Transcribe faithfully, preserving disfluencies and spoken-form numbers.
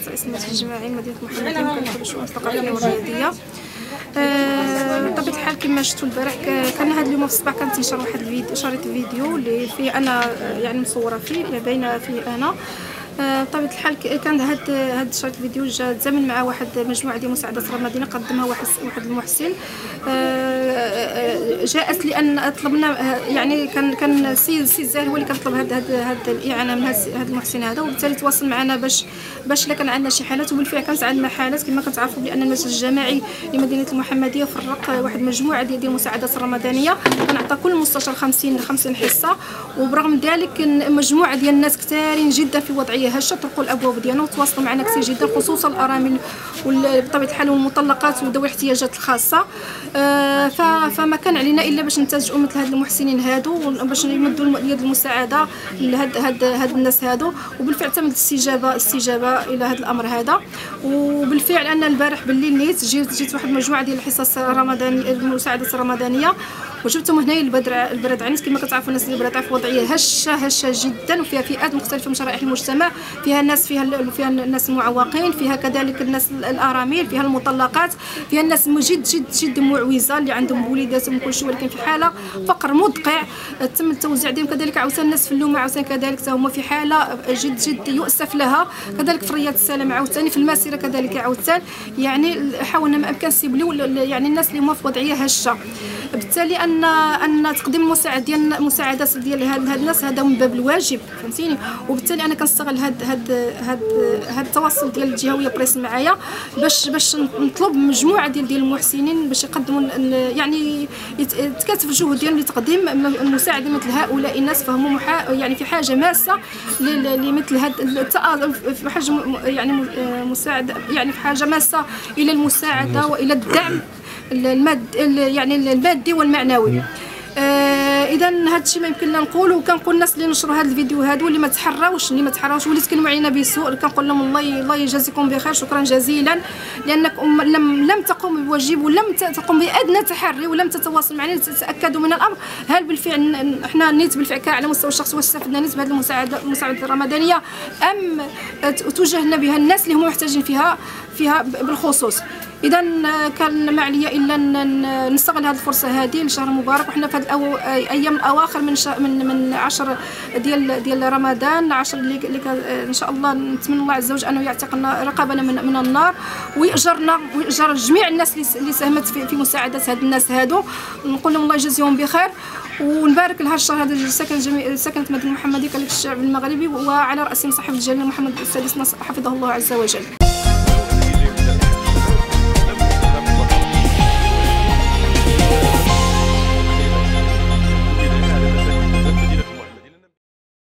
رئيس المجلس الجماعي مدينه محمديه كنخدم الشؤون الثقافيه والرياضيه. أه بطبيعه الحال كما شفتوا البارح كان هذا اليوم في الصباح كنتنشر واحد الفيديو شريط فيديو اللي فيه انا يعني مصوره فيه باينه فيه انا. بطبيعه الحال كان هاد هاد الشريط الفيديو جا تزامن مع واحد مجموعه ديال مساعدات رمضانيه قدمها واحد واحد المحسن. جاءت لان طلبنا يعني كان كان السيد السيد زاهر هو اللي كنطلب هاد هاد هاد الاعانه من هاد المحسن هذا، وبالتالي تواصل معنا باش باش الا كان عندنا شي حالات، وبالفعل كانت عندنا حالات كما كتعرفوا بان المجلس الجماعي لمدينه المحمديه فرق واحد مجموعه ديال ديال المساعدات الرمضانيه، كنعطى كل مستشار خمسين خمسين حصه، وبرغم ذلك مجموعه ديال الناس كثارين جدا في وضعيه هشه طرقوا الابواب ديالنا وتواصلوا معنا كثير جدا، خصوصا الارامل وبطبيعه الحال والمطلقات وذوي الاحتياجات الخاصه. آه فما كان علينا الا باش نتاجئوا مثل هاد المحسنين هادو باش يمدوا يد المساعده لهاد هاد هاد الناس هادو، وبالفعل تمت الاستجابه استجابه الى هذا الامر هذا. وبالفعل انا البارح بالليل نيت جيت جيت واحد المجموعه ديال الحصص الرمضانيه المساعدات الرمضانيه وجبتهم هنايا لبدر البلد عنيس. كما كتعرفوا الناس اللي البلد في وضعيه هشه هشه جدا، وفيها فئات مختلفه من شرائح المجتمع، فيها الناس فيها فيها الناس المعوقين، فيها كذلك الناس الارامل، فيها المطلقات، فيها الناس جد جد جد معوزه اللي عندهم وليداتهم كل شيء ولكن في حاله فقر مدقع. تم التوزيع ديالهم كذلك عاوتاني الناس في اللومه عاوتاني كذلك حتى هما في حاله جد جد يؤسف لها، كذلك في رياض السلام عاوتاني في المسيره كذلك عاوتاني. يعني حاولنا ما امكن نسيبليو يعني الناس اللي هما في وضعيه هشه. بالتالي ان ان تقديم مساعد ديال المساعدات ديال هاد الناس هذا من باب الواجب، فهمتيني. وبالتالي انا كنستغل هاد هاد هاد هاد التواصل ديال الجهويه بريس معايا باش باش نطلب مجموعه ديال ديال المحسنين باش يقدموا يعني يتكاتف الجهد ديالهم لتقديم المساعده مثل هؤلاء الناس، فهم يعني في حاجه ماسه لمثل هاد في حاجه يعني مساعده يعني في حاجه ماسه الى المساعده والى الدعم الماد يعني المادي والمعنوي. آه اذا هذا الشيء ما يمكن لنا نقولوا، وكنقول الناس اللي نشروا هذا الفيديو هادو اللي ما تحراوش اللي ما تحراوش واللي تكلموا علينا بسوء كنقول لهم الله الله يجازيكم بخير، شكرا جزيلا لانكم لم لم تقوموا بواجب ولم تقوم بادنى تحري ولم تتواصل معنا لتتاكدوا من الامر. هل بالفعل احنا نيت بالفعل على مستوى الشخص واش استفدنا نيت بهذه المساعده المساعده الرمضانيه ام توجهنا بها الناس اللي هم محتاجين فيها فيها بالخصوص. اذا كان ما عليا الا نستغل هذه الفرصه هذه لشهر مبارك، وحنا في هذه الايام الاواخر من من من عشر ديال ديال رمضان، عشر اللي ان شاء الله نتمنى الله عز وجل انه يعتقنا رقابنا من, من النار ويأجرنا ويأجر جميع الناس اللي ساهمت في, في مساعده هاد الناس هادو. نقول لهم الله يجازيهم بخير ونبارك لهذا الشهر هذا سكن جميع سكنت مدينه المحمديه كذلك الشعب المغربي وعلى راسهم صاحب الجلاله محمد السادس حفظه الله عز وجل.